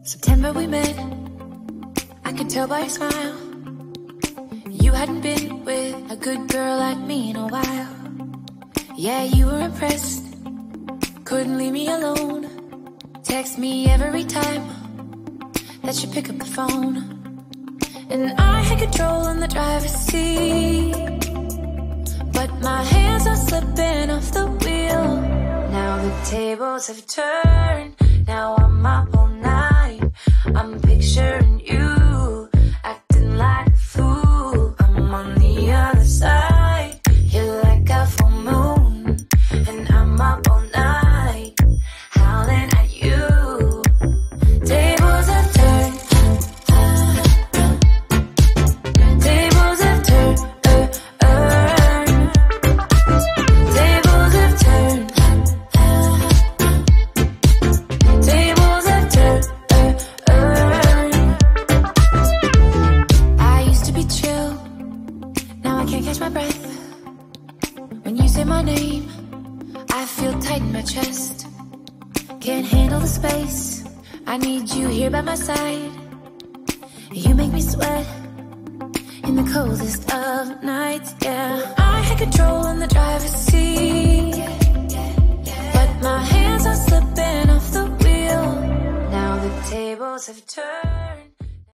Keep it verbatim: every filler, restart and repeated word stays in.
September we met, I could tell by your smile. You hadn't been with a good girl like me in a while. Yeah, you were impressed, couldn't leave me alone. Text me every time that you pick up the phone. And I had control in the driver's seat, but my hands are slipping off the wheel. Now the tables have turned, now I'm up all night. I'm picturing you, acting like a fool. I'm on the other side, you're like a full moon, and I'm up all night, howling at you. Tables have turned, tables have turned, uh, uh. Tables have turned, tables have turned, uh, uh. I used to be chill, now I can't catch my breath. When you say my name, I feel tight in my chest. Can't handle the space, I need you here by my side. You make me sweat in the coldest of nights, yeah. I had control in the driver's seat,